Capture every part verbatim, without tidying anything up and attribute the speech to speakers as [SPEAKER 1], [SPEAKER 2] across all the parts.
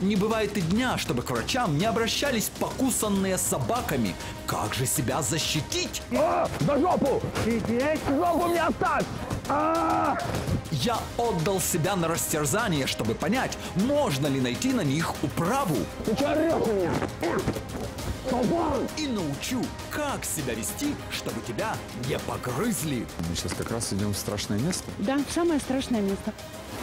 [SPEAKER 1] Не бывает и дня, чтобы к врачам не обращались покусанные собаками. Как же себя защитить?
[SPEAKER 2] А, за жопу! Сидеть, жопу мне оставь! А!
[SPEAKER 1] Я отдал себя на растерзание, чтобы понять, можно ли найти на них управу.
[SPEAKER 2] Ты что орешь у меня?
[SPEAKER 1] И научу, как себя вести, чтобы тебя не погрызли.
[SPEAKER 3] Мы сейчас как раз идем в страшное место.
[SPEAKER 4] Да, в самое страшное место.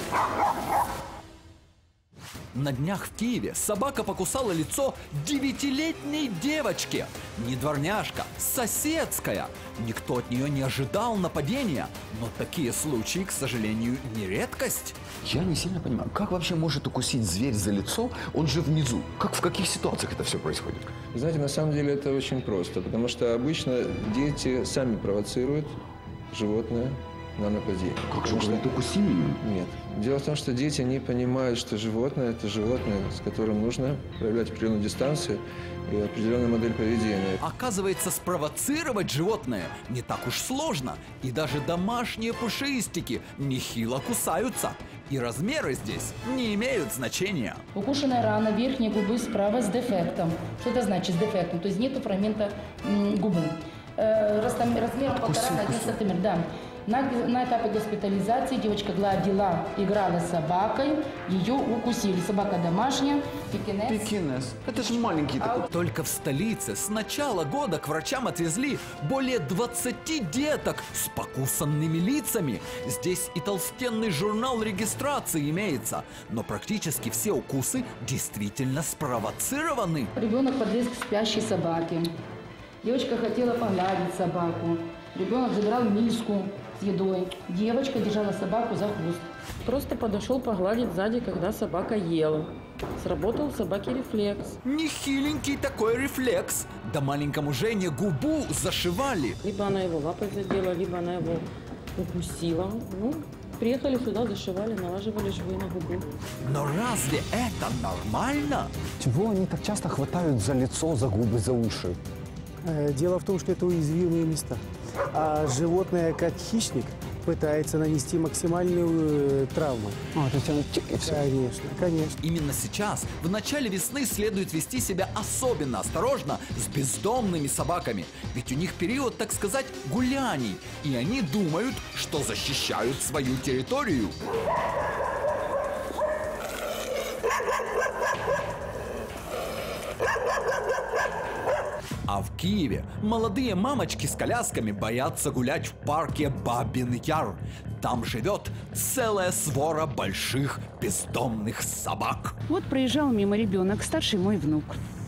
[SPEAKER 1] На днях в Киеве собака покусала лицо девятилетней девочки. Не дворняжка, соседская. Никто от нее не ожидал нападения. Но такие случаи, к сожалению, не редкость.
[SPEAKER 3] Я не сильно понимаю, как вообще может укусить зверь за лицо, он же внизу. Как, в каких ситуациях это все происходит?
[SPEAKER 5] Знаете, на самом деле это очень просто, потому что обычно дети сами провоцируют животное на нападение.
[SPEAKER 3] Как же говорит, укуси меня?
[SPEAKER 5] Нет. Дело в том, что дети не понимают, что животное – это животное, с которым нужно проявлять определенную дистанцию и определенную модель поведения.
[SPEAKER 1] Оказывается, спровоцировать животное не так уж сложно. И даже домашние пушистики нехило кусаются. И размеры здесь не имеют значения.
[SPEAKER 6] Укушенная рана верхней губы справа с дефектом. Что это значит с дефектом? То есть нету фрагмента м, губы. Э, размером полтора на один сантиметр. Да. На, на этапе госпитализации девочка гладила, играла с собакой, ее укусили. Собака домашняя, пекинес.
[SPEAKER 3] Пекинес. Это же маленький такой.
[SPEAKER 1] Только в столице с начала года к врачам отвезли более двадцати деток с покусанными лицами. Здесь и толстенный журнал регистрации имеется. Но практически все укусы действительно спровоцированы.
[SPEAKER 6] Ребенок подлез к спящей собаке. Девочка хотела погладить собаку. Ребенок забирал миску с едой. Девочка держала собаку за хвост.
[SPEAKER 4] Просто подошел погладить сзади, когда собака ела. Сработал у собаки рефлекс.
[SPEAKER 1] Нехиленький такой рефлекс. Да маленькому Жене губу зашивали.
[SPEAKER 4] Либо она его лапой задела, либо она его укусила. Ну, приехали сюда, зашивали, налаживали швы на губу.
[SPEAKER 1] Но разве это нормально?
[SPEAKER 2] Чего они так часто хватают за лицо, за губы, за уши?
[SPEAKER 7] Дело в том, что это уязвимые места. А животное, как хищник, пытается нанести максимальную э, травму.
[SPEAKER 2] А, то есть оно тик и все.
[SPEAKER 7] Конечно, конечно.
[SPEAKER 1] Именно сейчас, в начале весны, следует вести себя особенно осторожно с бездомными собаками. Ведь у них период, так сказать, гуляний. И они думают, что защищают свою территорию. А в Киеве молодые мамочки с колясками боятся гулять в парке Бабин Яр. Там живет целая свора больших бездомных собак.
[SPEAKER 4] Вот проезжал мимо ребенок, старший мой внук.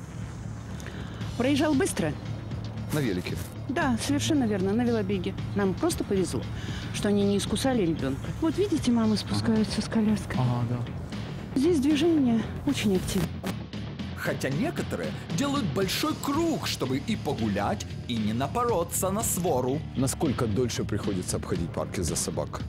[SPEAKER 4] Проезжал быстро?
[SPEAKER 3] На велике.
[SPEAKER 4] Да, совершенно верно, на велобеге. Нам просто повезло, что они не искусали ребенка. Вот видите, мамы спускаются с коляской.
[SPEAKER 3] Ага, да.
[SPEAKER 4] Здесь движение очень активно.
[SPEAKER 1] Хотя некоторые делают большой круг, чтобы и погулять, и не напороться на свору.
[SPEAKER 3] Насколько дольше приходится обходить парки за собак?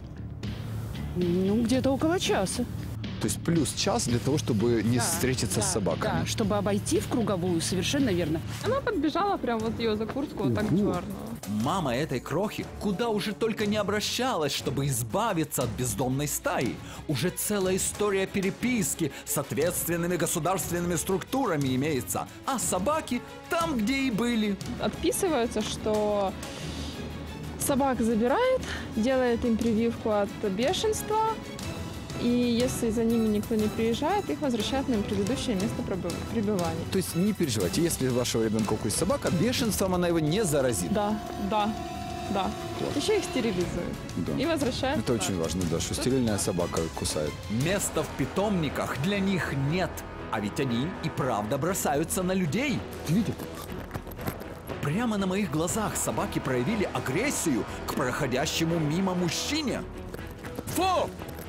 [SPEAKER 4] Ну, где-то около часа.
[SPEAKER 3] То есть плюс час для того, чтобы не
[SPEAKER 4] Да,
[SPEAKER 3] встретиться
[SPEAKER 4] да,
[SPEAKER 3] с собаками?
[SPEAKER 4] Да, чтобы обойти в круговую, совершенно верно.
[SPEAKER 8] Она подбежала, прям вот ее за куртку вот так дернула.
[SPEAKER 1] Мама этой крохи куда уже только не обращалась, чтобы избавиться от бездомной стаи. Уже целая история переписки с ответственными государственными структурами имеется. А собаки там, где и были.
[SPEAKER 8] Отписываются, что собак забирает, делает им прививку от бешенства. И если за ними никто не приезжает, их возвращают на предыдущее место пребывания.
[SPEAKER 3] То есть не переживайте, если вашего ребенка укусит собака, бешенством она его не заразит.
[SPEAKER 8] Да, да, да. Еще их стерилизуют.
[SPEAKER 3] Да.
[SPEAKER 8] И возвращают.
[SPEAKER 3] Это очень важно, да, что стерильная собака кусает.
[SPEAKER 1] Места в питомниках для них нет. А ведь они и правда бросаются на людей.
[SPEAKER 2] Видите?
[SPEAKER 1] Прямо на моих глазах собаки проявили агрессию к проходящему мимо мужчине. Фу!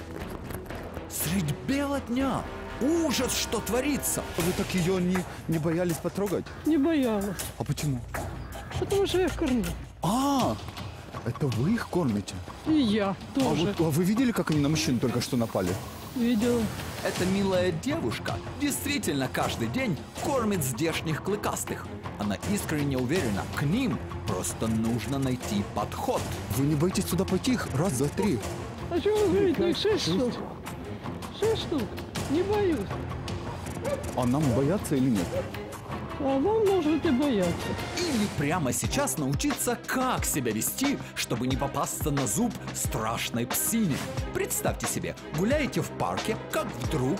[SPEAKER 1] Средь бела дня. Ужас, что творится.
[SPEAKER 2] Вы так ее не, не боялись потрогать?
[SPEAKER 7] Не боялась.
[SPEAKER 2] А почему?
[SPEAKER 7] Потому что я кормлю.
[SPEAKER 2] А, это вы их кормите?
[SPEAKER 7] И я
[SPEAKER 2] А,
[SPEAKER 7] тоже
[SPEAKER 2] вот, а вы видели, как они на мужчин только что напали?
[SPEAKER 7] видела.
[SPEAKER 1] Эта милая девушка действительно каждый день кормит здешних клыкастых. Она искренне уверена, к ним просто нужно найти подход.
[SPEAKER 2] Вы не боитесь туда пойти их раз, два, три?
[SPEAKER 7] А что вы говорите? Их шесть штук. Шесть штук. Не боюсь.
[SPEAKER 3] А нам бояться или нет?
[SPEAKER 2] А вам можете бояться.
[SPEAKER 1] Или прямо сейчас научиться, как себя вести, чтобы не попасться на зуб страшной псине. Представьте себе, гуляете в парке, как вдруг...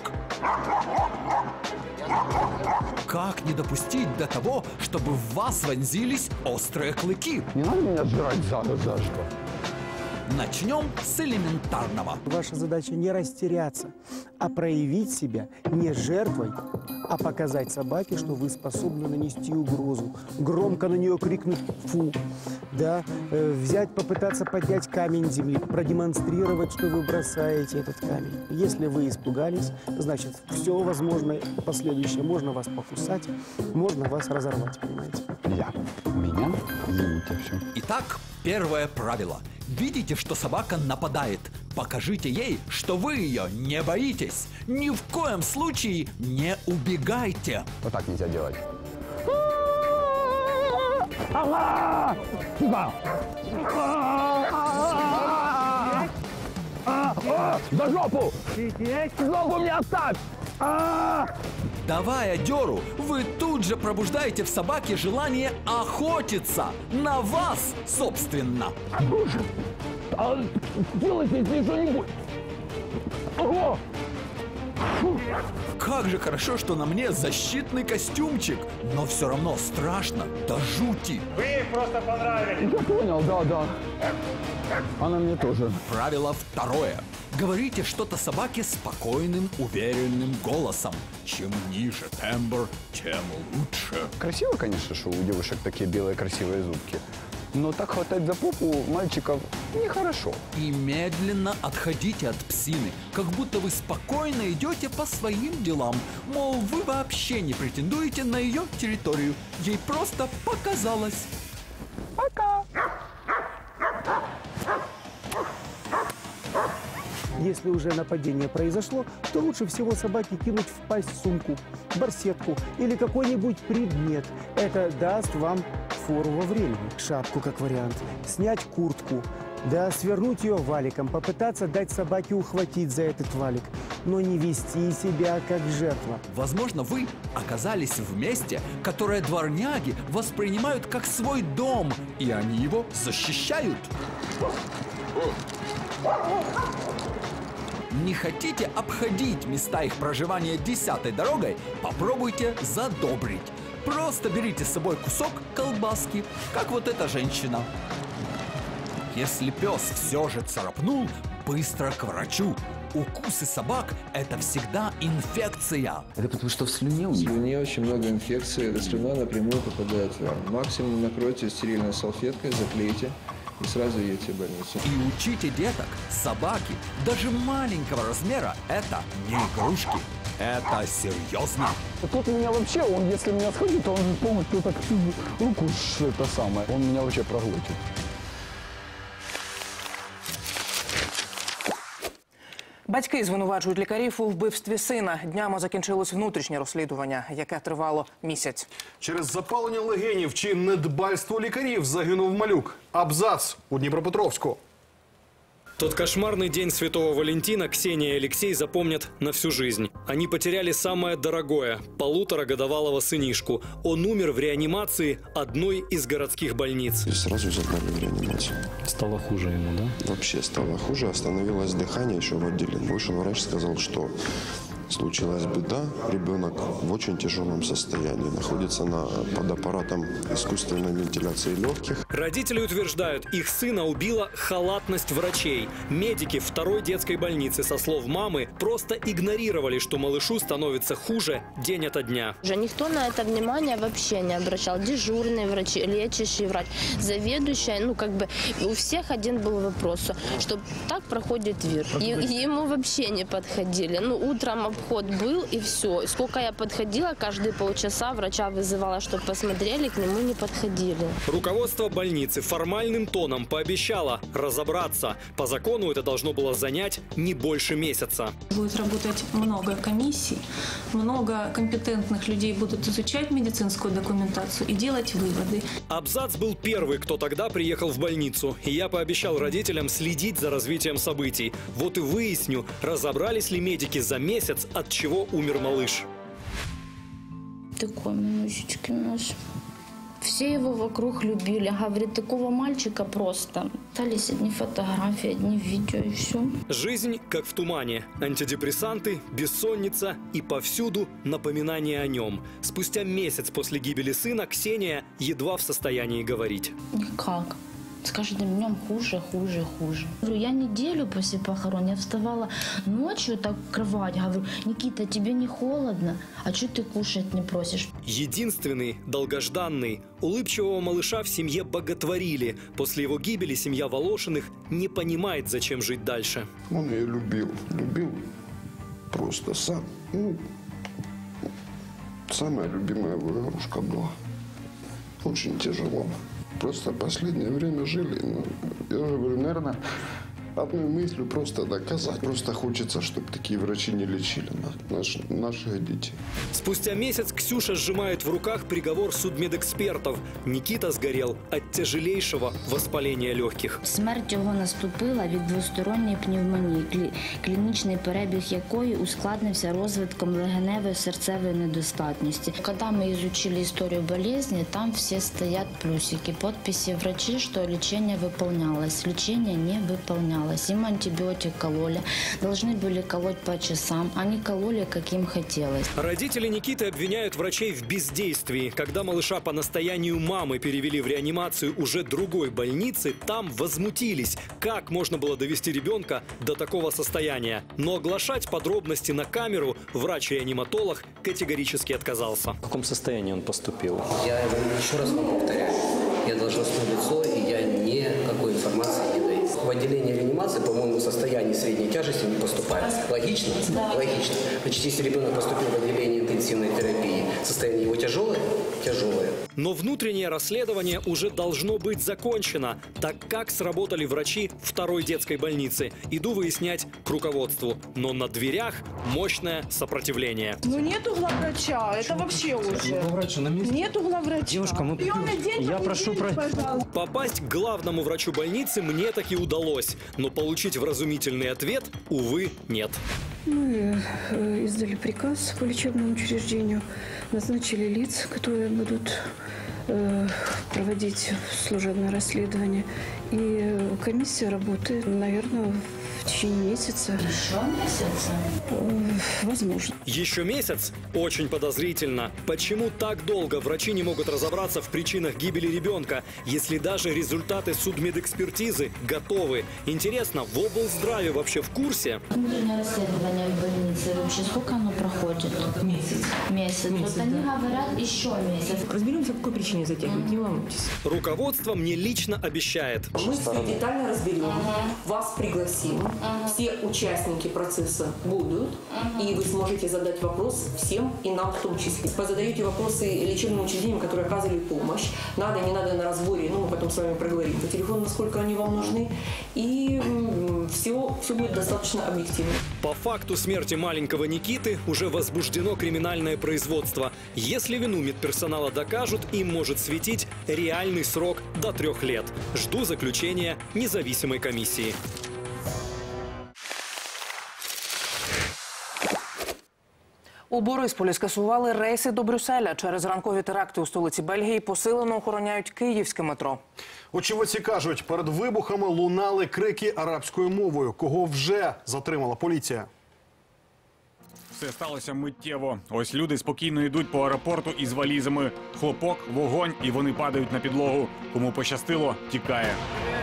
[SPEAKER 1] Как не допустить до того, чтобы в вас вонзились острые клыки?
[SPEAKER 3] Не надо меня сжирать за- заживо.
[SPEAKER 1] Начнем с элементарного.
[SPEAKER 7] Ваша задача не растеряться, а проявить себя не жертвой, а показать собаке, что вы способны нанести угрозу, громко на нее крикнуть «фу», да, э, взять, попытаться поднять камень с земли, продемонстрировать, что вы бросаете этот камень. Если вы испугались, значит, все возможно последующее. Можно вас покусать, можно вас разорвать, понимаете?
[SPEAKER 3] Я. Меня? Извините, все.
[SPEAKER 1] Итак, первое правило. Видите, что собака нападает? Покажите ей, что вы ее не боитесь. Ни в коем случае не убегайте.
[SPEAKER 3] Вот так нельзя делать.
[SPEAKER 2] Ага! Тихо! За жопу! Жопу мне оставь!
[SPEAKER 1] Давая дёру, вы тут же пробуждаете в собаке желание охотиться на вас, собственно.
[SPEAKER 2] А, делайте здесь что-нибудь! Ого!
[SPEAKER 1] Как же хорошо, что на мне защитный костюмчик, но все равно страшно до жути.
[SPEAKER 2] Вы ей просто понравились!
[SPEAKER 3] Я понял, да, да. Она мне тоже.
[SPEAKER 1] Правило второе. Говорите что-то собаке спокойным, уверенным голосом. Чем ниже тембр, тем лучше.
[SPEAKER 3] Красиво, конечно, что у девушек такие белые красивые зубки. Но так хватать за попу мальчиков нехорошо.
[SPEAKER 1] И медленно отходите от псины, как будто вы спокойно идете по своим делам. Мол, вы вообще не претендуете на ее территорию. Ей просто показалось.
[SPEAKER 2] Пока!
[SPEAKER 7] Если уже нападение произошло, то лучше всего собаке кинуть в пасть сумку, барсетку или какой-нибудь предмет. Это даст вам фору во времени. Шапку как вариант, снять куртку, да, свернуть ее валиком, попытаться дать собаке ухватить за этот валик, но не вести себя как жертва.
[SPEAKER 1] Возможно, вы оказались в месте, которое дворняги воспринимают как свой дом, и они его защищают. Не хотите обходить места их проживания десятой дорогой? Попробуйте задобрить. Просто берите с собой кусок колбаски, как вот эта женщина. Если пес все же царапнул, быстро к врачу. Укусы собак – это всегда инфекция.
[SPEAKER 3] Это потому что в слюне у
[SPEAKER 5] В
[SPEAKER 3] них?
[SPEAKER 5] слюне очень много инфекций, эта слюна напрямую попадает в рану. Максимум накройте стерильной салфеткой, заклейте и сразу едете в больницу.
[SPEAKER 1] И учите деток, собаки, даже маленького размера – это не игрушки. Это серьезно.
[SPEAKER 3] Тут у меня вообще, он если меня схватит, то он полностью так руку ш- это самое. Он меня вообще проглотит.
[SPEAKER 9] Батьки звинувачують лікарів у вбивстві сина. Днями закінчилось внутрішнє розслідування, яке тривало місяць.
[SPEAKER 10] Через запалення легенів чи недбальство лікарів загинув малюк. Абзац у Дніпропетровську.
[SPEAKER 11] Тот кошмарный день Святого Валентина Ксения и Алексей запомнят на всю жизнь. Они потеряли самое дорогое – полуторагодовалого сынишку. Он умер в реанимации одной из городских больниц.
[SPEAKER 12] И сразу забрали в реанимацию.
[SPEAKER 11] Стало хуже ему, да?
[SPEAKER 12] Вообще стало хуже, остановилось дыхание еще в отделении. Вышел врач, сказал, что случилась беда, ребенок в очень тяжелом состоянии, находится на, под аппаратом искусственной вентиляции легких.
[SPEAKER 11] Родители утверждают, их сына убила халатность врачей. Медики второй детской больницы, со слов мамы, просто игнорировали, что малышу становится хуже день ото дня.
[SPEAKER 13] Уже никто на это внимание вообще не обращал. Дежурный врач, лечащий врач, заведующая, ну как бы у всех один был вопрос, что так проходит вир. И, ему вообще не подходили. Ну утром обход был и все. Сколько я подходила, каждые полчаса врача вызывала, чтобы посмотрели, к нему не подходили.
[SPEAKER 11] Руководство больницы формальным тоном пообещало разобраться. По закону это должно было занять не больше месяца.
[SPEAKER 14] Будет работать много комиссий, много компетентных людей будут изучать медицинскую документацию и делать выводы.
[SPEAKER 11] Абзац был первый, кто тогда приехал в больницу. И я пообещал родителям следить за развитием событий. Вот и выясню, разобрались ли медики за месяц, от чего умер малыш.
[SPEAKER 13] такой минусечки наш. Все его вокруг любили. Говорит, такого мальчика просто. Остались одни фотографии, одни видео и все.
[SPEAKER 11] Жизнь как в тумане. Антидепрессанты, бессонница и повсюду напоминание о нем. Спустя месяц после гибели сына Ксения едва в состоянии говорить.
[SPEAKER 13] Никак. С каждым днем хуже, хуже, хуже. Я неделю после похорон, я вставала ночью так в кровать, говорю, Никита, тебе не холодно? А что ты кушать не просишь?
[SPEAKER 11] Единственный, долгожданный, улыбчивого малыша в семье боготворили. После его гибели семья Волошиных не понимает, зачем жить дальше.
[SPEAKER 12] Он ее любил, любил просто сам. Ну, самая любимая его игрушка была. Очень тяжело. Просто последнее время жили, ну, я уже говорю, наверное, одной мыслью просто доказать. Просто хочется, чтобы такие врачи не лечили наш, наших детей.
[SPEAKER 11] Спустя месяц Ксюша сжимает в руках приговор судмедэкспертов. Никита сгорел от тяжелейшего воспаления легких.
[SPEAKER 13] Смерть його наступила від двосторонньої пневмонії, клі... клінічний перебіг якої ускладнився розвитком легеневої серцевої недостатності. Коли ми изучили історію болезни, там всі стоять плюсики, подписи врачей, що лечение выполнялось. Лечение не выполнялось. Им антибиотик кололи, должны были колоть по часам, они кололи, как им хотелось.
[SPEAKER 11] Родители Никиты обвиняют врачей в бездействии. Когда малыша по настоянию мамы перевели в реанимацию уже другой больницы, там возмутились. Как можно было довести ребенка до такого состояния? Но оглашать подробности на камеру врач-реаниматолог категорически отказался.
[SPEAKER 15] В каком состоянии он поступил? Я еще раз вам повторяю. Я должностное лицо, и я никакой информации не даю. В отделении реанимации, по-моему, в состоянии средней тяжести не поступает. Логично? Да. Логично. Значит, если ребенок поступил в отделение интенсивной терапии, состояние его тяжелое? Тяжелое.
[SPEAKER 11] Но внутреннее расследование уже должно быть закончено. Так как сработали врачи второй детской больницы? Иду выяснять к руководству. Но на дверях мощное сопротивление.
[SPEAKER 16] Ну нету главврача, это вообще уже.
[SPEAKER 15] Главврача на месте?
[SPEAKER 16] Нету главврача.
[SPEAKER 15] Девушка, мы... Я прошу про...
[SPEAKER 11] Попасть к главному врачу больницы мне таки удалось. Но получить вразумительный ответ, увы, нет.
[SPEAKER 17] Мы э, издали приказ по лечебному учреждению, назначили лиц, которые будут э, проводить служебное расследование. И комиссия работает, наверное, в течение месяца.
[SPEAKER 13] Еще месяца?
[SPEAKER 17] Возможно.
[SPEAKER 11] Еще месяц? Очень подозрительно. Почему так долго врачи не могут разобраться в причинах гибели ребенка, если даже результаты судмедэкспертизы готовы? Интересно, в облздраве вообще в курсе?
[SPEAKER 13] Внутреннее расследование в больнице вообще сколько оно проходит? Месяц. Месяц. месяц вот они да. говорят еще месяц.
[SPEAKER 18] Разберемся, по какой причине затягивают, не волнуйтесь.
[SPEAKER 11] Руководство мне лично обещает.
[SPEAKER 18] Мы все детально разберем, ага. вас пригласим, ага. все участники процесса будут, ага. и вы сможете задать вопрос всем и нам в том числе. Вы задаете вопросы лечебным учреждениям, которые оказывали помощь. Надо, не надо на разборе, ну мы потом с вами проговорим по телефону, насколько они вам нужны. И все, все будет достаточно объективно.
[SPEAKER 11] По факту смерти маленького Никиты уже возбуждено криминальное производство. Если вину медперсонала докажут, им может светить реальный срок до трех лет. Жду заключения независимой комиссии.
[SPEAKER 9] У Борисполі скасували рейси до Брюсселя. Через ранкові теракти у столиці Бельгії посилено охороняють київське метро.
[SPEAKER 10] Очевидці кажуть, перед вибухами лунали крики арабською мовою. Кого вже затримала поліція?
[SPEAKER 19] Все сталося миттєво. Ось люди спокійно йдуть по аеропорту із валізами. Хлопок, вогонь, і вони падають на підлогу. Кому пощастило, тікає.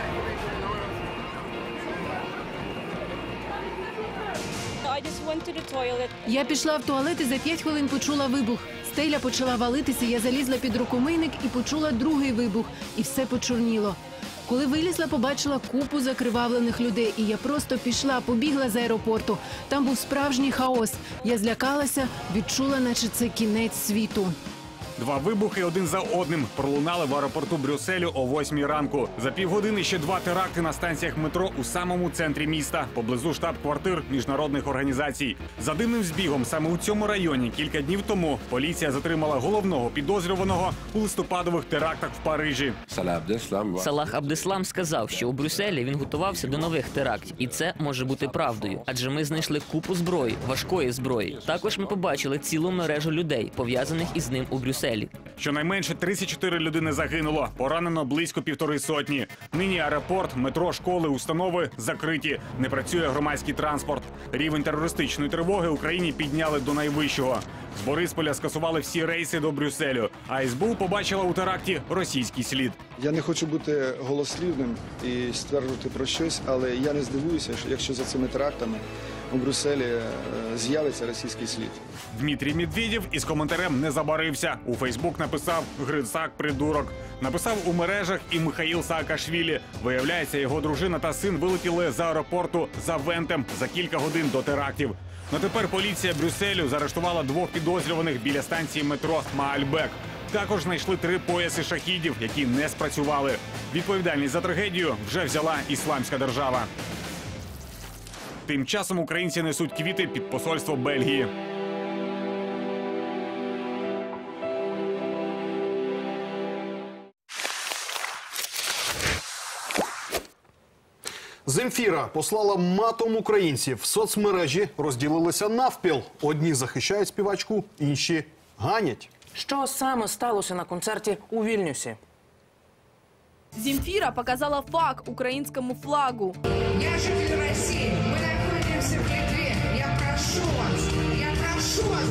[SPEAKER 20] Я пішла в туалет і за п'ять хвилин почула вибух. Стеля почала валитися, я залізла під рукомийник і почула другий вибух. І все почорніло. Коли вилізла, побачила купу закривавлених людей. І я просто пішла, побігла з аеропорту. Там був справжній хаос. Я злякалася, відчула, наче це кінець світу.
[SPEAKER 19] Два вибухи один за одним пролунали в аеропорту Брюсселю о восьмій ранку. За півгодини ще два теракти на станціях метро у самому центрі міста, поблизу штаб-квартир міжнародних організацій. За дивним збігом, саме у цьому районі кілька днів тому поліція затримала головного підозрюваного у листопадових терактах в Парижі.
[SPEAKER 21] Салах Абдеслам сказав, що у Брюсселі він готувався до нових терактів. І це може бути правдою, адже ми знайшли купу зброї, важкої зброї. Також ми побачили цілу мережу людей, пов'язаних із ним у Брюсселі.
[SPEAKER 19] Щонайменше тридцять чотири людини загинуло, поранено близько півтори сотні. Нині аеропорт, метро, школи, установи закриті. Не працює громадський транспорт. Рівень терористичної тривоги в Україні підняли до найвищого. З Борисполя скасували всі рейси до Брюсселю, а ес бе у побачила у теракті російський слід.
[SPEAKER 22] Я не хочу бути голослівним і стверджувати про щось, але я не здивуюся, якщо за цими терактами у Брюсселі з'явиться російський слід.
[SPEAKER 19] Дмитрій Медведєв із коментарем не забарився. У Фейсбук написав «Грицак, придурок». Написав у мережах і Михаїл Саакашвілі. Виявляється, його дружина та син вилетіли з аеропорту Завентем за кілька годин до терактів. Но тепер поліція Брюсселю заарештувала двох підозрюваних біля станції метро Маальбек. Також знайшли три пояси шахідів, які не спрацювали. Відповідальність за трагедію вже взяла Ісламська держава. Тим часом українці несуть квіти під посольство Бельгії.
[SPEAKER 10] Земфіра послала матом українців. В соцмережі розділилися навпіл. Одні захищають співачку, інші ганять.
[SPEAKER 9] Що саме сталося на концерті у Вільнюсі?
[SPEAKER 23] Земфира показала фак украинскому флагу.
[SPEAKER 24] Я житель России. Мы находимся в Литве. Я прошу вас. Я прошу вас.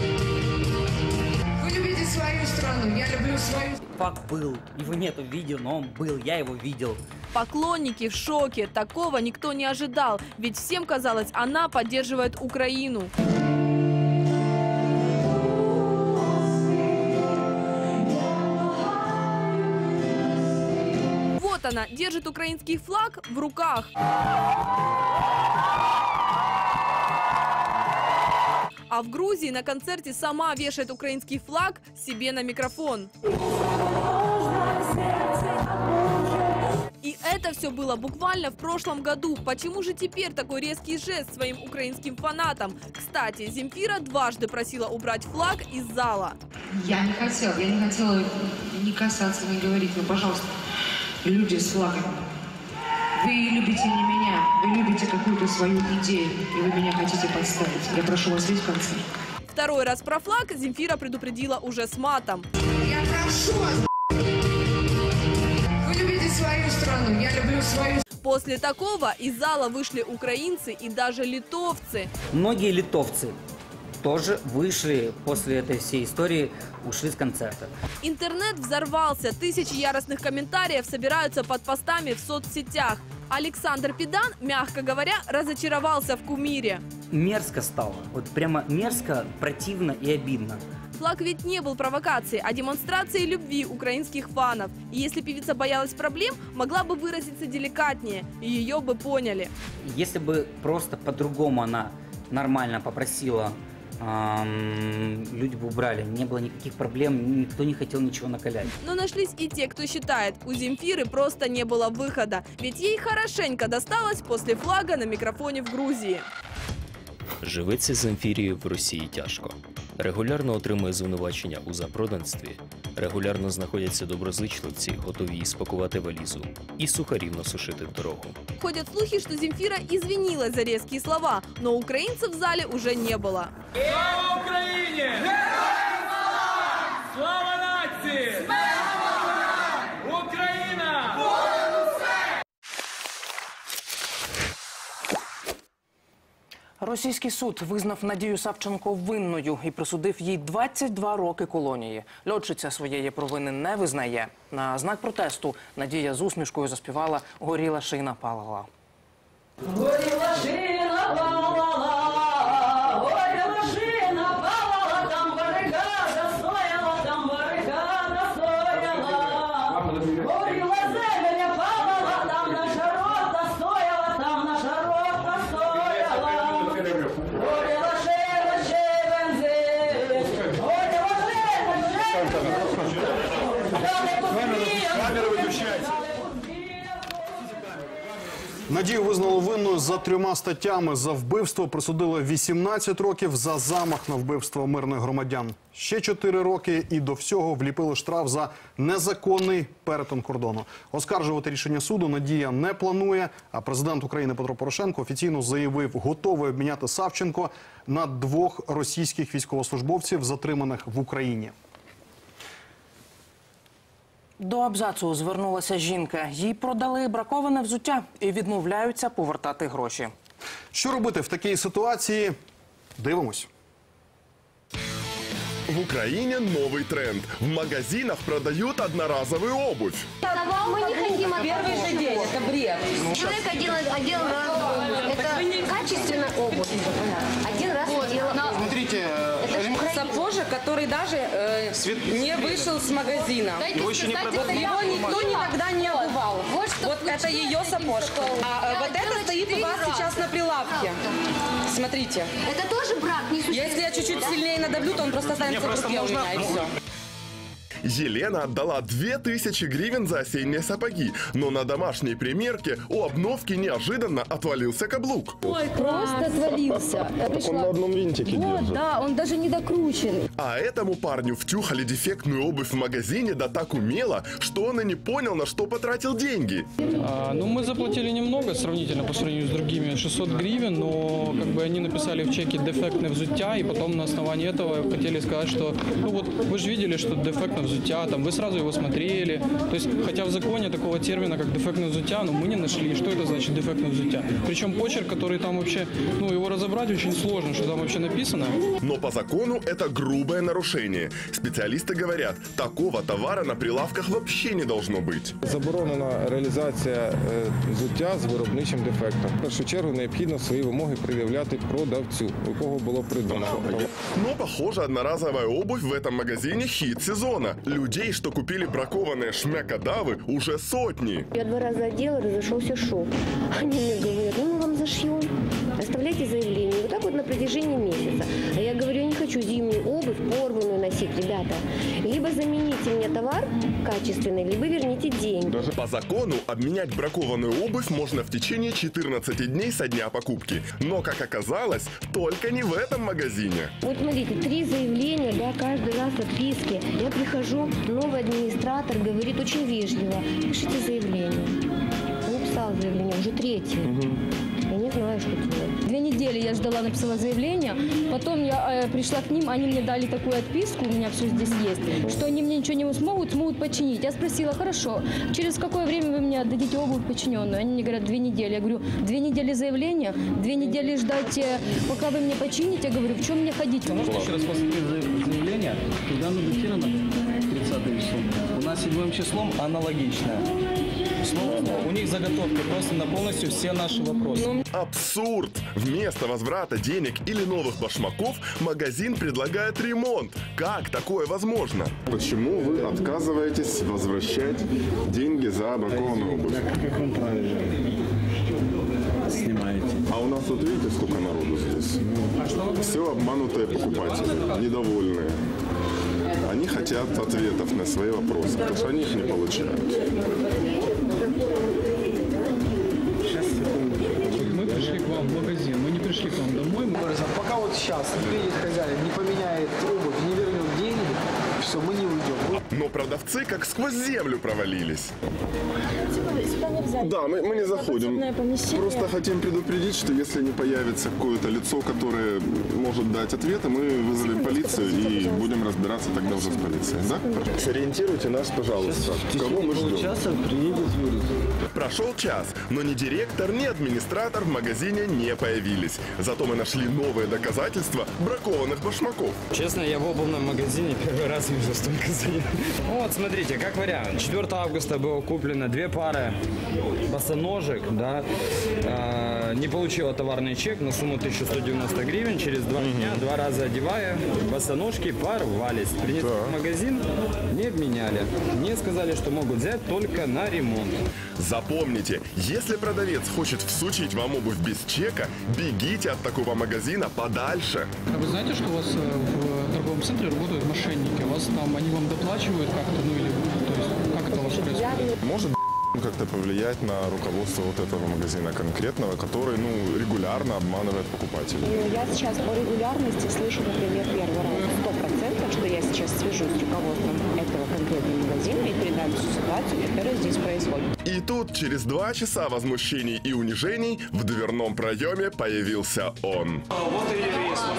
[SPEAKER 24] Вы любите свою страну. Я люблю свою.
[SPEAKER 25] Фак был. Его нету в видео, но он был. Я его видел.
[SPEAKER 23] Поклонники в шоке. Такого никто не ожидал. Ведь всем казалось, она поддерживает Украину. Вот она держит украинский флаг в руках. А в Грузии на концерте сама вешает украинский флаг себе на микрофон. И это все было буквально в прошлом году. Почему же теперь такой резкий жест своим украинским фанатам? Кстати, Земфира дважды просила убрать флаг из зала.
[SPEAKER 24] Я не хотела, я не хотела не касаться, не говорить, но, пожалуйста, люди с флагом. Вы любите не меня, вы любите какую-то свою идею, и вы меня хотите подставить. Я прошу вас весь концерт.
[SPEAKER 23] Второй раз про флаг Земфира предупредила уже с матом.
[SPEAKER 24] Я прошу вас, вы любите свою страну, я люблю свою.
[SPEAKER 23] После такого из зала вышли украинцы и даже литовцы.
[SPEAKER 25] Многие литовцы тоже вышли после этой всей истории, ушли с концерта.
[SPEAKER 23] Интернет взорвался. Тысячи яростных комментариев собираются под постами в соцсетях. Александр Педан, мягко говоря, разочаровался в кумире.
[SPEAKER 25] Мерзко стало. Вот прямо мерзко, противно и обидно.
[SPEAKER 23] Флаг ведь не был провокацией, а демонстрацией любви украинских фанов. И если певица боялась проблем, могла бы выразиться деликатнее, и ее бы поняли.
[SPEAKER 25] Если бы просто по-другому она нормально попросила, эм, люди бы убрали, не было никаких проблем, никто не хотел ничего накалять.
[SPEAKER 23] Но нашлись и те, кто считает, у Земфиры просто не было выхода, ведь ей хорошенько досталось после флага на микрофоне в Грузии.
[SPEAKER 26] Живеться Земфірі в Росії тяжко. Регулярно отримує звинувачення у запроданстві, регулярно знаходяться доброзичливці, готові їй спакувати валізу і сухарівно сушити в дорогу.
[SPEAKER 23] Ходят слухи, что Земфира извинилась за резкие слова, но украинцев в зале уже не было.
[SPEAKER 2] Слава Украине! Слава нации! Україна!
[SPEAKER 9] Російський суд визнав Надію Савченко винною і присудив їй двадцять два роки колонії. Льотчиця своєї провини не визнає. На знак протесту Надія з усмішкою заспівала «Горіла шина палала».
[SPEAKER 2] Горіла шина палала, горіла шина палала, там барикада стояла, там барикада стояла. Горіла земля палала, там наша рота стояла, там наша рота стояла. Горіла шина ще бензин, горіла шина ще
[SPEAKER 10] Надію визнали винною за трьома статтями. За вбивство присудили вісімнадцять років, за замах на вбивство мирних громадян ще чотири роки і до всього вліпили штраф за незаконний перетин кордону. Оскаржувати рішення суду Надія не планує, а президент України Петро Порошенко офіційно заявив, готовий обміняти Савченко на двох російських військовослужбовців, затриманих в Україні.
[SPEAKER 9] До абзацу звернулася жінка. Їй продали браковане взуття і відмовляються повертати гроші.
[SPEAKER 10] Що робити в такій ситуації? Дивимось.
[SPEAKER 1] В Украине новый тренд. В магазинах продают одноразовую обувь.
[SPEAKER 4] Мы не хотим от
[SPEAKER 18] Первый же день, это бред.
[SPEAKER 4] Человек один, один раз, это качественная обувь. Один раз делал.
[SPEAKER 18] Смотрите, сапожек, который даже э, не вышел с магазина. Его еще не продали. Его никто никогда не обувал. Вот, вот это ее сапожка. А вот это стоит у вас сейчас на прилавке. Смотрите.
[SPEAKER 4] Это тоже брак не существует.
[SPEAKER 18] Если я чуть-чуть сильнее надавлю, то он просто останется в руке у меня, и все.
[SPEAKER 1] Елена отдала две тысячи гривен за осенние сапоги, но на домашней примерке у обновки неожиданно отвалился каблук.
[SPEAKER 4] Ой, просто отвалился.
[SPEAKER 1] Так он на одном винтике
[SPEAKER 4] Вот,
[SPEAKER 1] держит.
[SPEAKER 4] да, он даже не докручен.
[SPEAKER 1] А этому парню втюхали дефектную обувь в магазине да так умело, что он и не понял, на что потратил деньги.
[SPEAKER 5] А, ну, мы заплатили немного, сравнительно по сравнению с другими, шестьсот гривен, но как бы они написали в чеке дефектное взуття, и потом на основании этого хотели сказать, что, ну вот, вы же видели, что дефектное взуття, там, вы сразу его смотрели. То есть, хотя в законе такого термина, как дефектное взуття, но мы не нашли, что это значит дефектное взуття. Причем почерк, который там вообще, ну, его разобрать очень сложно, что там вообще написано.
[SPEAKER 1] Но по закону это грубое нарушение. Специалисты говорят, такого товара на прилавках вообще не должно быть.
[SPEAKER 6] Заборонена реалізація взуття з виробничим дефектом. В першу чергу необхідно свої вимоги пред'являти продавцю, у кого було придбано.
[SPEAKER 1] Но, похоже, одноразовая обувь в этом магазине хит сезона. Людей, что купили бракованные шмякодавы, уже сотни.
[SPEAKER 4] Я два раза одела, разошелся шов. Они мне говорят, ну мы вам зашьем, оставляйте заявление. Вот так вот на протяжении месяца. А я говорю, я не хочу зимнюю обувь порванную носить, ребята. Либо замените мне товар качественный, либо верните деньги.
[SPEAKER 1] По закону обменять бракованную обувь можно в течение четырнадцати дней со дня покупки. Но, как оказалось, только не в этом магазине.
[SPEAKER 4] Вот смотрите, три заявления, да, каждый раз отписки. Я прихожу, новый администратор говорит очень вежливо, пишите заявление. Он написал заявление, уже третье. Я не знаю, что делать.
[SPEAKER 7] Две недели я ждала, написала заявление, потом я э, пришла к ним, они мне дали такую отписку, у меня все здесь есть, что они мне ничего не смогут, смогут починить. Я спросила, хорошо, через какое время вы мне отдадите обувь починенную? Они мне говорят, две недели. Я говорю, две недели заявления, две недели ждать, э, пока вы мне почините. Я говорю, в чем мне ходить?
[SPEAKER 5] Можно еще раз посмотреть заявление? Туда надатировано тридцатым числом. У нас седьмым числом аналогичное. Снова, снова. У них заготовки просто на полностью все наши вопросы.
[SPEAKER 1] Абсурд! Вместо возврата денег или новых башмаков магазин предлагает ремонт. Как такое возможно?
[SPEAKER 8] Почему вы отказываетесь возвращать деньги за бракованную обувь?
[SPEAKER 5] Как вам правильно? Снимаете.
[SPEAKER 8] А у нас тут видите, сколько народу здесь? Все обманутые покупатели, недовольные. Они хотят ответов на свои вопросы, потому что они их не получают.
[SPEAKER 5] Мы пришли к вам в магазин, мы не пришли к вам домой. Мы...
[SPEAKER 27] Пока вот сейчас приедет хозяин, не поменяет обувь, не вернет деньги, все, мы не уйдем.
[SPEAKER 1] Но продавцы как сквозь землю провалились.
[SPEAKER 8] Да, мы, мы не заходим. Просто хотим предупредить, что если не появится какое-то лицо, которое может дать ответы, мы вызовем полицию и будем разбираться тогда уже с полицией. Да? Сориентируйте нас, пожалуйста. Кого мы ждем?
[SPEAKER 1] Прошел час, но ни директор, ни администратор в магазине не появились. Зато мы нашли новые доказательства бракованных башмаков.
[SPEAKER 28] Честно, я в обувном магазине первый раз вижу столько заявок. Вот, смотрите, как вариант. четвёртого августа было куплено две пары босоножек, да, э, не получила товарный чек на сумму тысяча сто девяносто гривен. Через два угу. дня, два раза одевая, босоножки порвались. Принесли в магазин, не обменяли. Мне сказали, что могут взять только на ремонт.
[SPEAKER 1] Запомните, если продавец хочет всучить вам обувь без чека, бегите от такого магазина подальше.
[SPEAKER 5] А вы знаете, что у вас в торговом центре работают мошенники? У вас там, они вам доплачивают как-то, ну или, то есть, как это у вас происходит?
[SPEAKER 8] Может, Как-то повлиять на руководство вот этого магазина конкретного, который, ну, регулярно обманывает покупателей.
[SPEAKER 3] Я сейчас по регулярности слышу, например, первый раз сто процентов, что я сейчас свяжусь с руководством этого конкретного магазина и передам всю ситуацию, которая здесь происходит.
[SPEAKER 1] И тут, через два часа возмущений и унижений, в дверном проеме появился он.
[SPEAKER 8] Вот и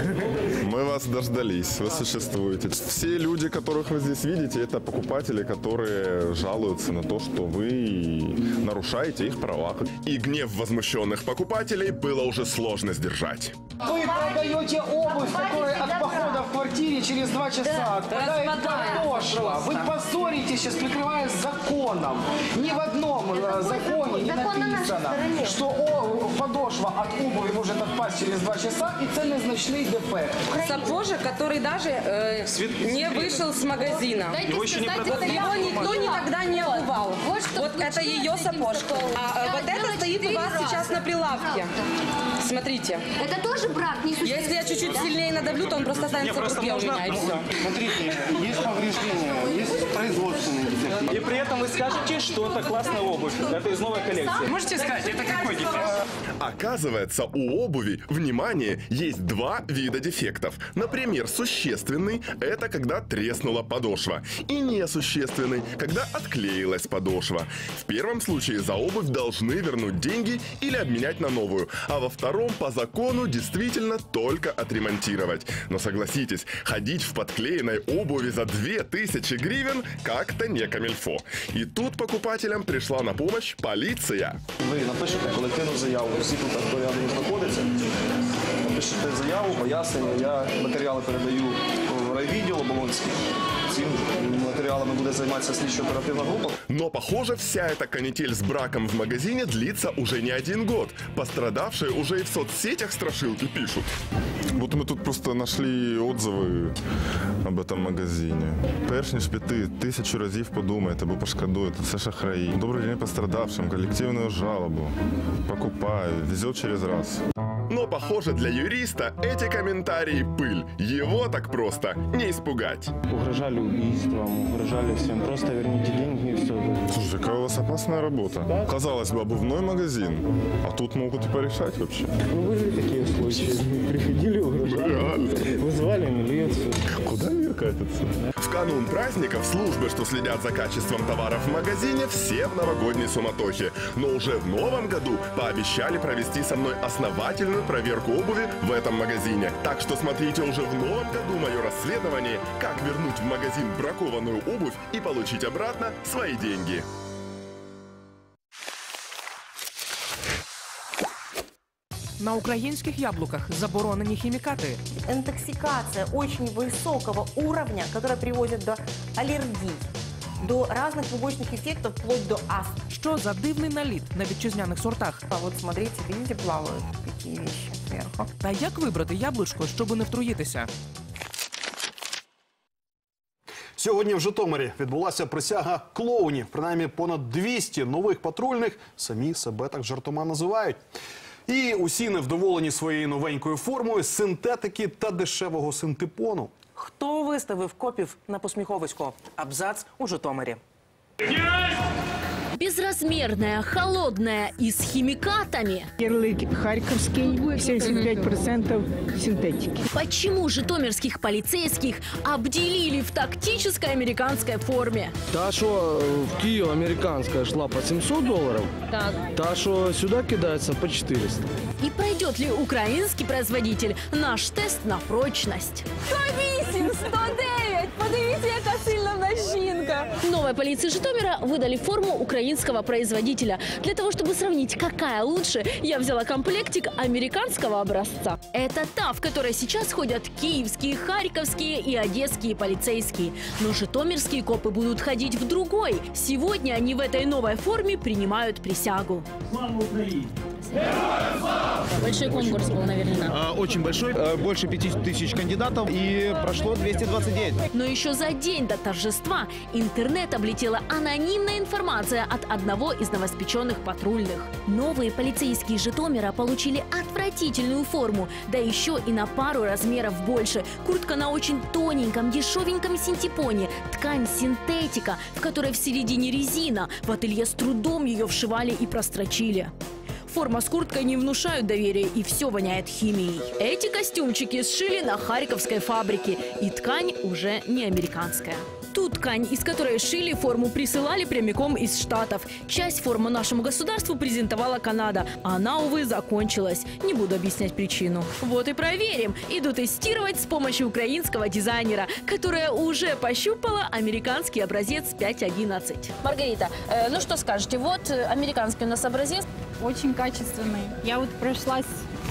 [SPEAKER 8] Мы вас дождались, вы существуете. Все люди, которых вы здесь видите, это покупатели, которые жалуются на то, что вы нарушаете их права.
[SPEAKER 1] И гнев возмущенных покупателей было уже сложно сдержать.
[SPEAKER 27] Вы продаете обувь, которая от похода в квартире через два часа отпадает подошва. Вы позорите сейчас, прикрываясь законом. Ни в одном это законе не написано, что о, подошва от обуви может отпасть через два часа, и это незначный дефект.
[SPEAKER 11] Сапожек, который даже э, не вышел с магазина. Его еще не продали. Его никто никогда не обувал. Вот, вот это ее сапожка. А э, вот это стоит у вас сейчас на прилавке. Смотрите.
[SPEAKER 4] Это тоже брак, не существует.
[SPEAKER 11] Если я чуть-чуть сильнее надавлю, то он просто останется в руке у меня, и все.
[SPEAKER 27] Смотрите, есть повреждения, есть производственные дефекты.
[SPEAKER 12] И при этом вы скажете, что это классная обувь. Это из новой коллекции.
[SPEAKER 11] Можете сказать, это какой дефект?
[SPEAKER 1] Оказывается, у обуви, внимание, есть два вида дефектов. Например, существенный – это когда треснула подошва. И несущественный – когда отклеилась подошва. В первом случае за обувь должны вернуть деньги или обменять на новую. А во втором, по закону, действительно только отремонтировать. Но согласитесь, ходить в подклеенной обуви за две тысячи гривен как-то не камильфо. И тут покупателям пришла на помощь полиция.
[SPEAKER 27] Ви напишете колективну заяву, всі тут, хто рядом знаходиться. Напишете заяву, пояснення, я матеріали передаю в райвідділ Оболонський. Цим материалами будет заниматься слідчо-оперативна группа.
[SPEAKER 1] Но, похоже, вся эта канитель с браком в магазине длится уже не один год. Пострадавшие уже и в соцсетях страшилки пишут.
[SPEAKER 8] Вот мы тут просто нашли отзывы об этом магазине. Перш ніж піти, тисячу разів подумайте, або пошкодуєте, це шахраї. Добрий день пострадавшим, коллективную жалобу. Покупаю, везет через раз.
[SPEAKER 1] Но, похоже, для юриста эти комментарии пыль. Его так просто не испугать.
[SPEAKER 27] Угрожали убийством, угрожали всем. Просто верните деньги и все.
[SPEAKER 8] Слушай, какая у вас опасная работа. Да? Казалось бы, обувной магазин, а тут могут и порешать вообще.
[SPEAKER 27] Ну, были такие случаи. Приходили, угрожали, вызывали милицию.
[SPEAKER 8] Куда мир катится?
[SPEAKER 1] В канун праздников службы, что следят за качеством товаров в магазине, все в новогодней суматохе. Но уже в новом году пообещали провести со мной основательную проверку обуви в этом магазине. Так что смотрите уже в новом году мое расследование, как вернуть в магазин бракованную обувь и получить обратно свои деньги.
[SPEAKER 13] На украинских яблоках заборонені химикаты.
[SPEAKER 14] Интоксикация очень высокого уровня, которая приводит до аллергий, до разных побочных эффектов, вплоть до астмы.
[SPEAKER 13] Що за дивний наліт на вітчизняних сортах?
[SPEAKER 14] А вот смотрите, видите, плавают такие вещи сверху.
[SPEAKER 13] Та як вибрати яблучко, щоб не втруїтися?
[SPEAKER 10] Сьогодні в Житомирі відбулася присяга клоунів. Принаймні понад двісті нових патрульних самі себе так жартома називають. І усі невдоволені своєю новенькою формою, синтетики та дешевого синтепону.
[SPEAKER 9] Хто виставив копів на Посміховисько? Абзац у Житомирі.
[SPEAKER 15] Безразмерная, холодная и с химикатами.
[SPEAKER 16] Ярлык харьковский, семьдесят пять процентов синтетики.
[SPEAKER 15] Почему житомирских полицейских обделили в тактической американской форме?
[SPEAKER 17] Та, что в Киев американская шла по семьсот долларов,
[SPEAKER 15] так.
[SPEAKER 17] Та, что сюда кидается по четыреста.
[SPEAKER 15] И пройдет ли украинский производитель наш тест на прочность?
[SPEAKER 23] сто вісім, сто дев'ять! Подивіться, яка сильна начинка!
[SPEAKER 15] Новой полиции Житомира выдали форму украинского производителя. Для того, чтобы сравнить, какая лучше, я взяла комплектик американского образца. Это та, в которой сейчас ходят киевские, харьковские и одесские полицейские. Но житомирские копы будут ходить в другой. Сегодня они в этой новой форме принимают присягу.
[SPEAKER 2] Слава Украине! Героям слава!
[SPEAKER 15] Большой конкурс был наверняка.
[SPEAKER 18] Очень большой, больше пяти тысяч кандидатов, и прошло двести двадцать девять.
[SPEAKER 15] Но еще за день до торжества интернет облетела анонимная информация от одного из новоспеченных патрульных. Новые полицейские Житомира получили отвратительную форму, да еще и на пару размеров больше. Куртка на очень тоненьком, дешевеньком синтепоне, ткань синтетика, в которой в середине резина. В ателье с трудом ее вшивали и прострочили. Форма с курткой не внушают доверия, и все воняет химией. Эти костюмчики сшили на харьковской фабрике, и ткань уже не американская. Ту ткань, из которой шили форму, присылали прямиком из Штатов. Часть формы нашему государству презентовала Канада. Она, увы, закончилась. Не буду объяснять причину. Вот и проверим. Иду тестировать с помощью украинского дизайнера, которая уже пощупала американский образец пять одиннадцать. Маргарита, э, ну что скажете? Вот американский у нас образец.
[SPEAKER 19] Очень качественный. Я вот прошлась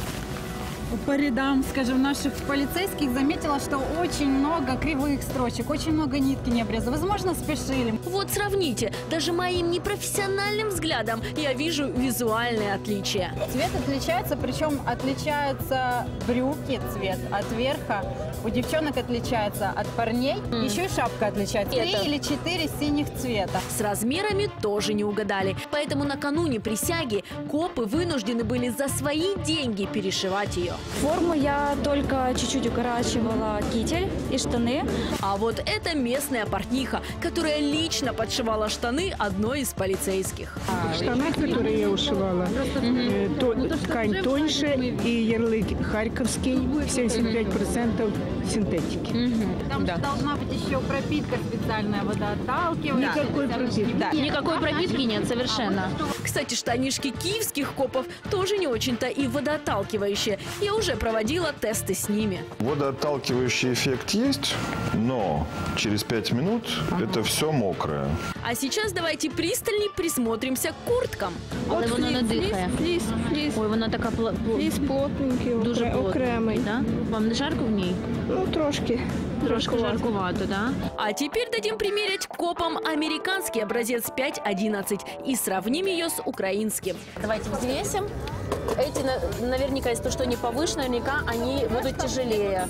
[SPEAKER 19] по рядам, скажем, наших полицейских, заметила, что очень много кривых строчек, очень много нитки не обрезано. Возможно, спешили.
[SPEAKER 15] Вот сравните. Даже моим непрофессиональным взглядом я вижу визуальные отличия.
[SPEAKER 19] Цвет отличается, причем отличаются брюки, цвет от верха. У девчонок отличается от парней. Mm. Еще и шапка отличается. Три или четыре синих цвета.
[SPEAKER 15] С размерами тоже не угадали. Поэтому накануне присяги копы вынуждены были за свои деньги перешивать ее.
[SPEAKER 7] Форму я только чуть-чуть укорачивала китель и штаны.
[SPEAKER 15] А вот это местная портниха, которая лично подшивала штаны одной из полицейских.
[SPEAKER 16] Штаны, которые я ушивала, э, то, ткань тоньше и ярлык харьковский, семьдесят пять процентов синтетики.
[SPEAKER 19] Угу. Там да. должна быть еще пропитка специальная, водоотталкивающая.
[SPEAKER 16] Никакой пропитки.
[SPEAKER 15] Да. Никакой пропитки нет, совершенно. Кстати, штанишки киевских копов тоже не очень-то и водоотталкивающие. Я уже проводила тесты с ними.
[SPEAKER 8] Водоотталкивающий эффект есть, но через пять минут ага. это все мокрое.
[SPEAKER 15] А сейчас давайте пристальней присмотримся к курткам.
[SPEAKER 7] Але вот воно не дихає.
[SPEAKER 16] Фліс, фліс.
[SPEAKER 7] Ой, вона така
[SPEAKER 16] фліс плотненький,
[SPEAKER 7] дуже
[SPEAKER 16] окремий.
[SPEAKER 7] Да? Вам не жарко в ній?
[SPEAKER 16] Ну, трошки.
[SPEAKER 7] Трошки жарковато, да?
[SPEAKER 15] А теперь дадим примерить копам американский образец пять одиннадцать и сравним ее с украинским. Давайте взвесим. Эти наверняка, если то, что они повыше, наверняка они будут тяжелее.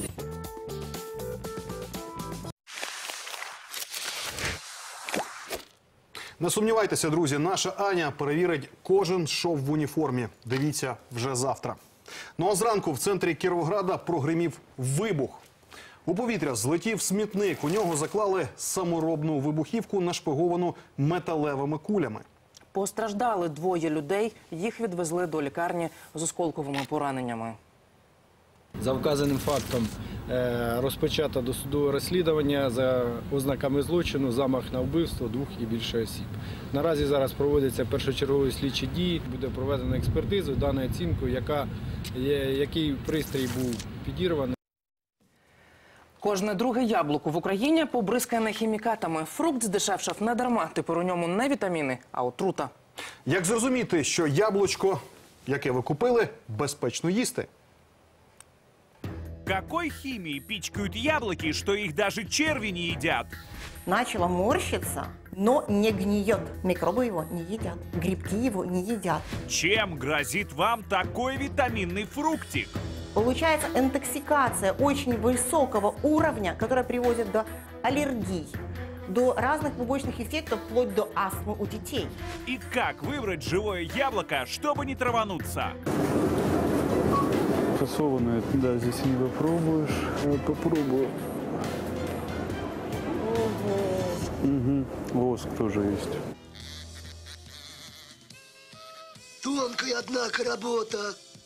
[SPEAKER 10] Не сумнівайтеся, друзі, наша Аня перевірить кожен шов в уніформі. Дивіться вже завтра. Ну а зранку в центрі Кіровограда прогримів вибух. У повітря злетів смітник. У нього заклали саморобну вибухівку, нашпиговану металевими кулями.
[SPEAKER 9] Постраждали двоє людей. Їх відвезли до лікарні з осколковими пораненнями.
[SPEAKER 28] За вказаним фактом розпочато досудове розслідування за ознаками злочину, замах на вбивство двох і більше осіб. Наразі зараз проводяться першочергові слідчі дії, буде проведена експертиза, даною оцінкою, яка, який пристрій був підірваний.
[SPEAKER 9] Кожне друге яблуко в Україні побризкане хімікатами. Фрукт здешевшав не дарма. Тепер у ньому не вітаміни, а отрута.
[SPEAKER 10] Як зрозуміти, що яблучко, яке ви купили, безпечно їсти?
[SPEAKER 20] Какой химией пичкают яблоки, что их даже черви не едят?
[SPEAKER 14] Начало морщиться, но не гниет. Микробы его не едят, грибки его не едят.
[SPEAKER 20] Чем грозит вам такой витаминный фруктик?
[SPEAKER 14] Получается интоксикация очень высокого уровня, которая приводит до аллергий, до разных побочных эффектов, вплоть до астмы у детей.
[SPEAKER 20] И как выбрать живое яблоко, чтобы не травануться?
[SPEAKER 21] Фасованное, да, здесь не попробуешь. Я попробую. Угу. Воск тоже есть.
[SPEAKER 22] Тонкая, однако, работа.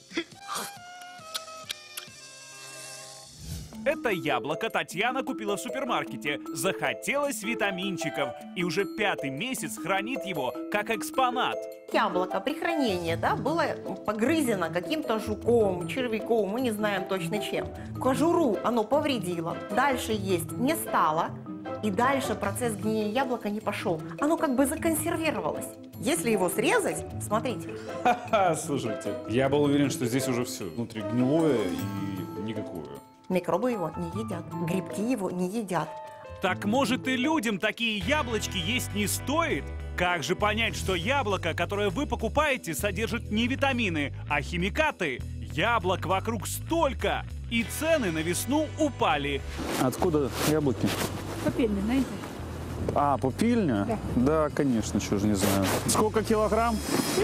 [SPEAKER 20] Это яблоко Татьяна купила в супермаркете. Захотелось витаминчиков. И уже пятый месяц хранит его как экспонат.
[SPEAKER 14] Яблоко при хранении, да, было погрызено каким-то жуком, червяком, мы не знаем точно чем. Кожуру оно повредило, дальше есть не стало. И дальше процесс гниения яблока не пошел. Оно как бы законсервировалось. Если его срезать, смотрите.
[SPEAKER 12] Ха-ха, слушайте, я был уверен, что здесь уже все внутри гнилое и никакое.
[SPEAKER 14] Микробы его не едят, грибки его не едят.
[SPEAKER 20] Так может и людям такие яблочки есть не стоит? Как же понять, что яблоко, которое вы покупаете, содержит не витамины, а химикаты? Яблок вокруг столько, и цены на весну упали.
[SPEAKER 12] Откуда яблоки?
[SPEAKER 19] Попельный, знаете?
[SPEAKER 12] А, Попильня?
[SPEAKER 19] Да.
[SPEAKER 12] Да, конечно, чего же не знаю. Сколько килограмм?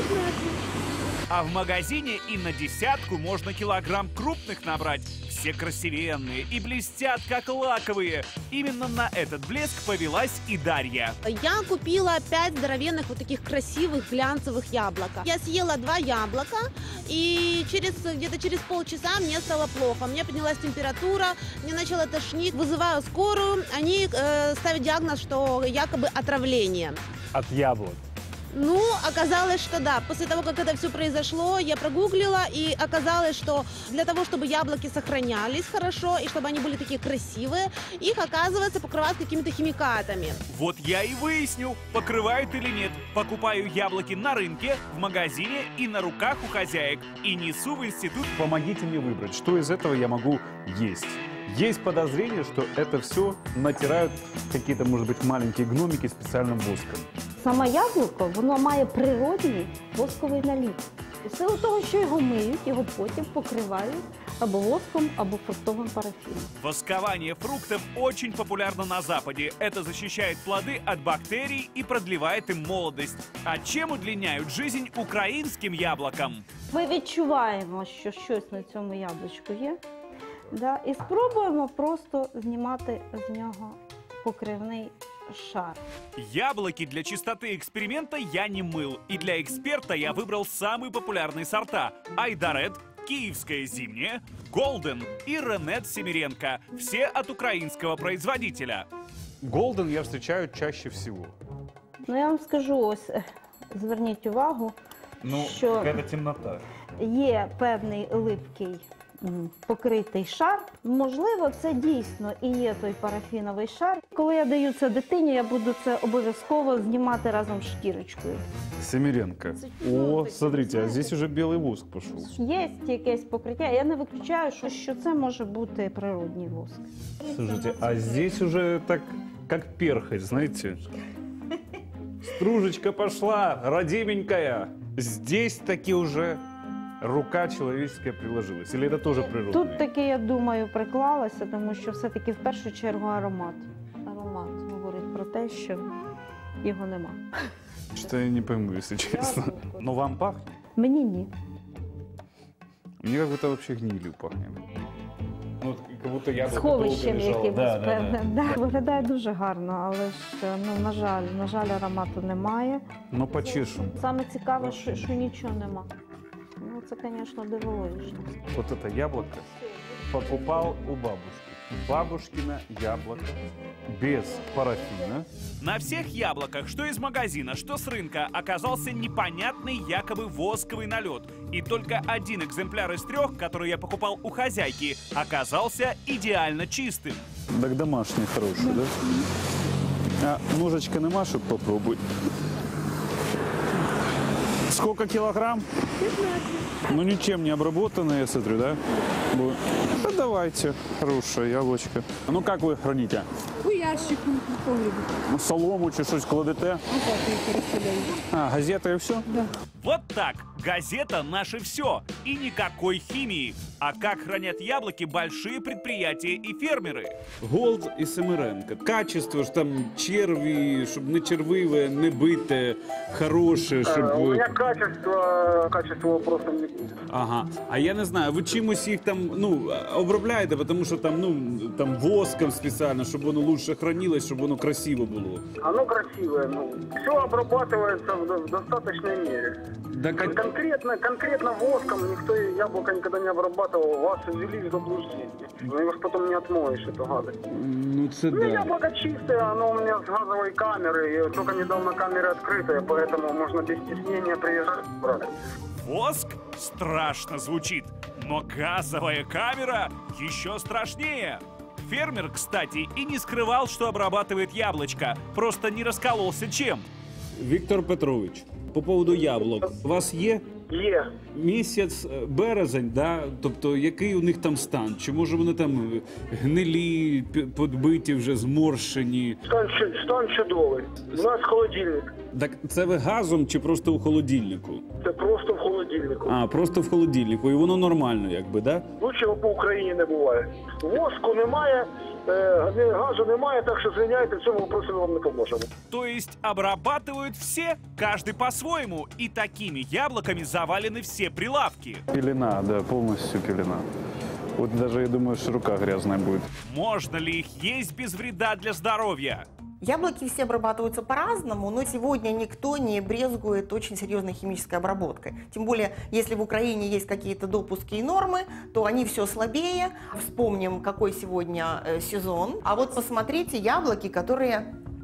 [SPEAKER 20] А в магазине и на десятку можно килограмм крупных набрать. Все красивенные и блестят, как лаковые. Именно на этот блеск повелась и Дарья.
[SPEAKER 15] Я купила пять здоровенных вот таких красивых глянцевых яблока. Я съела два яблока, и через где-то через полчаса мне стало плохо. У меня поднялась температура, мне начало тошнить. Вызываю скорую, они э, ставят диагноз, что якобы отравление.
[SPEAKER 12] От яблок.
[SPEAKER 15] Ну, оказалось, что да. После того, как это все произошло, я прогуглила, и оказалось, что для того, чтобы яблоки сохранялись хорошо, и чтобы они были такие красивые, их, оказывается, покрывают какими-то химикатами.
[SPEAKER 20] Вот я и выясню, покрывают или нет. Покупаю яблоки на рынке, в магазине и на руках у хозяек. И несу в институт.
[SPEAKER 12] Помогите мне выбрать, что из этого я могу есть. Есть подозрение, что это все натирают какие-то, может быть, маленькие гномики специальным воском.
[SPEAKER 3] Саме яблуко, воно має природній восковий наліт. У силу того, що його миють, його потім покривають або воском, або фруктовим парафіном.
[SPEAKER 20] Воскование фруктов очень популярно на Западе. Это защищает плоды от бактерий и продлевает им молодость. А чем удлиняют жизнь украинским яблокам?
[SPEAKER 3] Ми відчуваємо, що щось на цьому яблучку є, да, і спробуємо просто знімати з нього покривний шар.
[SPEAKER 20] Яблоки для чистоты эксперимента я не мыл. И для эксперта я выбрал самые популярные сорта. Айдарет, Киевское зимнее, Голден и Ренет Семеренко. Все от украинского производителя.
[SPEAKER 12] Голден я встречаю чаще всего.
[SPEAKER 3] Ну, я вам скажу, ось, зверніть увагу,
[SPEAKER 12] Ну,
[SPEAKER 3] що
[SPEAKER 12] какая-то темнота.
[SPEAKER 3] є певний липкий м, покритий шар. Можливо, це дійсно і є той парафіновий шар. Коли я даю це дитині, я буду це обов'язково знімати разом з шкірочкою.
[SPEAKER 12] Семеренко. О, смотрите, а здесь уже белый воск пошел.
[SPEAKER 3] Є якесь покриття, я не виключаю, що, що це може бути природній воск.
[SPEAKER 12] Слушайте, а здесь уже так, как перхоть, знаете? Стружечка пошла, родименькая. Здесь таки уже рука человеческая приложилась. Или это тоже природный?
[SPEAKER 3] Тут таки, я думаю, приклалася, тому що все-таки в першу чергу аромат. Аромат говорить про те, що його нема.
[SPEAKER 12] Что я не пойму, если честно. Но вам пахнет?
[SPEAKER 3] Мені ні.
[SPEAKER 12] Мне как будто вообще гнилью пахнет. Ну, как будто яблоко
[SPEAKER 3] Сховищем
[SPEAKER 12] долго лежало.
[SPEAKER 3] якимось,
[SPEAKER 12] Да, да,
[SPEAKER 3] певне.
[SPEAKER 12] да.
[SPEAKER 3] Да. Виглядає дуже гарно, але ж, ну, на жаль, на жаль, аромату немає.
[SPEAKER 12] Ну, почешем.
[SPEAKER 3] Саме цікаве, що, що нічого нема. Ну, це, звісно, дивовижно.
[SPEAKER 12] Вот это яблоко покупал у бабушки. Бабушкино яблоко без парафина.
[SPEAKER 20] На всех яблоках, что из магазина, что с рынка, оказался непонятный якобы восковый налет. И только один экземпляр из трех, который я покупал у хозяйки, оказался идеально чистым.
[SPEAKER 12] Так домашний хороший, да? А ножичка нема, чтоб попробовать. Сколько килограмм? Ну, ничем не обработанное, я смотрю, да? Будет. Да давайте, хорошее яблочко. Ну, как вы храните?
[SPEAKER 19] У ящику в погребі.
[SPEAKER 12] Ну, солому чи щось кладете?
[SPEAKER 19] А так їх розставляю.
[SPEAKER 12] А, газета и все?
[SPEAKER 19] Да.
[SPEAKER 20] Вот так. Газета «Наше все». И никакой химии. А как хранят яблоки большие предприятия и фермеры?
[SPEAKER 12] Голд і Семеренко. Качество ж там черві, щоб не червиве, не бите, хороше, щоб...
[SPEAKER 4] У меня качество, качество просто не будет.
[SPEAKER 12] Ага. А я не знаю, ви чимось їх там, ну, обробляєте, тому що там, ну, там воском спеціально, щоб воно лучше хранилось, щоб воно красиво було.
[SPEAKER 4] Оно красивое, ну, все обрабатывается в, в достаточной мере.
[SPEAKER 12] Да как...
[SPEAKER 4] Конкретно, конкретно воском никто яблоко никогда не обрабатывал, вас ввели в заблуждение. Но его ж потом не отмоешь, эту гадость.
[SPEAKER 12] Ну, це
[SPEAKER 4] Ну,
[SPEAKER 12] да.
[SPEAKER 4] яблоко чистое, оно у меня с газовой камеры, и только недавно камера открытая, поэтому можно без стеснения приезжать и брать.
[SPEAKER 20] Воск страшно звучит, но газовая камера еще страшнее. Фермер, кстати, и не скрывал, что обрабатывает яблочко, просто не раскололся чем.
[SPEAKER 12] Віктор Петрович, по поводу яблок. У вас є
[SPEAKER 4] Є.
[SPEAKER 12] Місяць е, березень, да? Тобто який у них там стан? Чи може вони там е, гнилі, п- подбиті вже, зморщені?
[SPEAKER 4] Стан, чу- стан чудовий. У нас холодильник.
[SPEAKER 12] Так це ви газом чи просто у холодильнику?
[SPEAKER 4] Це просто в холодильнику.
[SPEAKER 12] А, просто в холодильнику, і воно нормально, якби, да?
[SPEAKER 4] Лучшого по Україні не буває. Воску немає, е, газу немає, так що звиняйте, в цьому вопросі ми вам не поможемо.
[SPEAKER 20] То есть обрабатывают все, каждый по-своему, и такими яблоками завалены все прилавки.
[SPEAKER 21] Пелена, да, полностью пелена. Вот даже, я думаю, что рука грязная будет.
[SPEAKER 20] Можно ли их есть без вреда для здоровья?
[SPEAKER 14] Яблоки все обрабатываются по-разному, но сегодня никто не брезгует очень серьезной химической обработкой. Тем более, если в Украине есть какие-то допуски и нормы, то они все слабее. Вспомним, какой сегодня э, сезон. А вот посмотрите яблоки, которые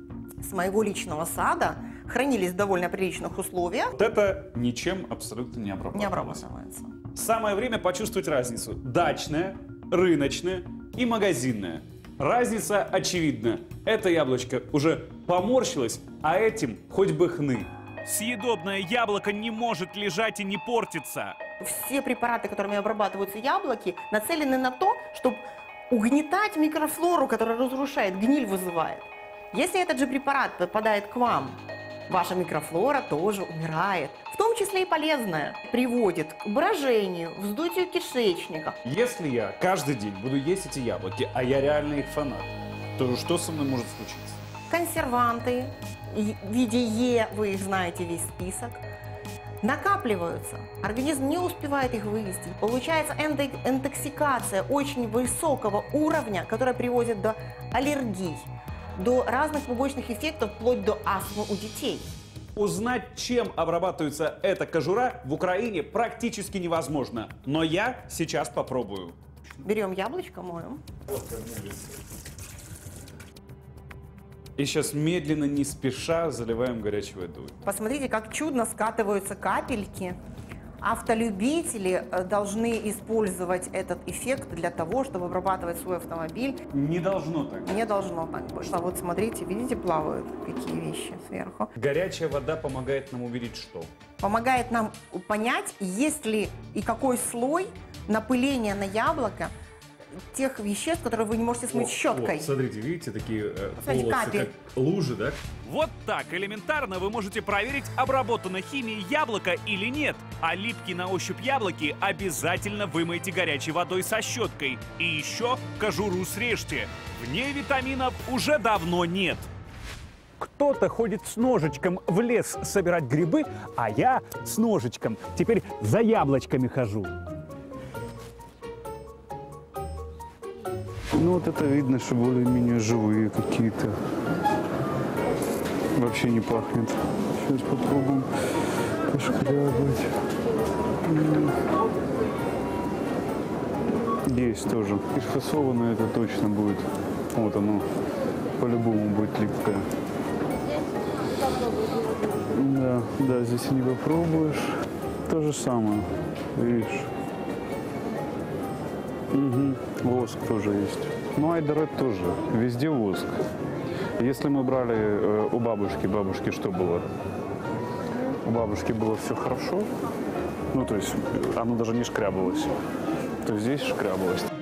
[SPEAKER 14] с моего личного сада хранились в довольно приличных условиях.
[SPEAKER 12] Вот это ничем абсолютно не обрабатывается.
[SPEAKER 14] Не обрабатывается.
[SPEAKER 12] Самое время почувствовать разницу. Дачная, рыночная и магазинная. Разница очевидна. Это яблочко уже поморщилось, а этим хоть бы хны.
[SPEAKER 20] Съедобное яблоко не может лежать и не портиться.
[SPEAKER 14] Все препараты, которыми обрабатываются яблоки, нацелены на то, чтобы угнетать микрофлору, которая разрушает, гниль вызывает. Если этот же препарат попадает к вам, ваша микрофлора тоже умирает, в том числе и полезная, приводит к брожению, вздутию кишечника.
[SPEAKER 12] Если я каждый день буду есть эти яблоки, а я реально их фанат, то что со мной может случиться?
[SPEAKER 14] Консерванты в виде Е, вы их знаете весь список, накапливаются. Организм не успевает их вывести. Получается интоксикация очень высокого уровня, которая приводит до аллергий, до разных побочных эффектов, вплоть до астмы у детей.
[SPEAKER 12] Узнать, чем обрабатывается эта кожура, в Украине практически невозможно. Но я сейчас попробую.
[SPEAKER 14] Берем яблочко, моем.
[SPEAKER 12] И сейчас медленно, не спеша заливаем горячей водой.
[SPEAKER 14] Посмотрите, как чудно скатываются капельки. Автолюбители должны использовать этот эффект для того, чтобы обрабатывать свой автомобиль.
[SPEAKER 12] Не должно так.
[SPEAKER 14] Не должно так быть. А вот смотрите, видите, плавают какие вещи сверху.
[SPEAKER 12] Горячая вода помогает нам увидеть что?
[SPEAKER 14] Помогает нам понять, есть ли и какой слой напыления на яблоко тех веществ, которые вы не можете смыть
[SPEAKER 12] О,
[SPEAKER 14] щеткой.
[SPEAKER 12] Вот, смотрите, видите, такие э,
[SPEAKER 14] Смотрите,
[SPEAKER 12] полосы,
[SPEAKER 14] капель.
[SPEAKER 12] как лужи, да?
[SPEAKER 20] Вот так элементарно вы можете проверить, обработано химией яблоко или нет. А липкие на ощупь яблоки обязательно вымойте горячей водой со щеткой. И еще кожуру срежьте. В ней витаминов уже давно нет.
[SPEAKER 1] Кто-то ходит с ножичком в лес собирать грибы, а я с ножичком теперь за яблочками хожу.
[SPEAKER 21] Ну вот это видно, что более-менее живые какие-то. Вообще не пахнет. Сейчас попробуем пошкрябать. Есть тоже. И фасованное это точно будет. Вот оно. По-любому будет липкое. Да, да, здесь и не попробуешь. То же самое. Видишь? Угу. Воск тоже есть. Ну, айдарет тоже. Везде воск. Если мы брали э, у бабушки, бабушки что было? У бабушки было все хорошо. Ну, то есть оно даже не шкрябалось. То есть здесь шкрябалось.